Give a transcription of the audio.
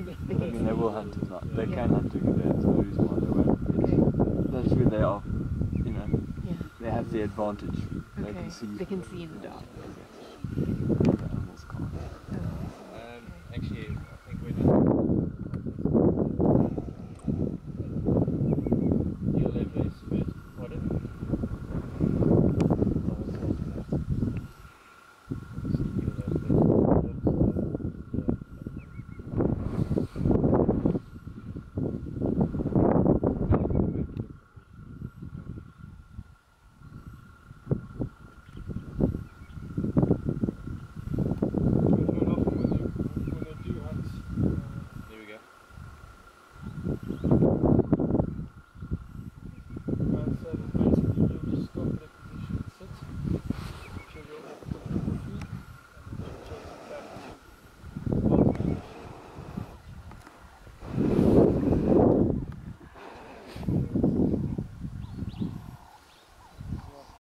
They I can mean, see. they will hunt at night. They Yeah. can hunt during the day. That's the reason why they won't. Okay. That's where they are. You know, Yeah. they have the advantage. They Okay. can see. They can see in the dark.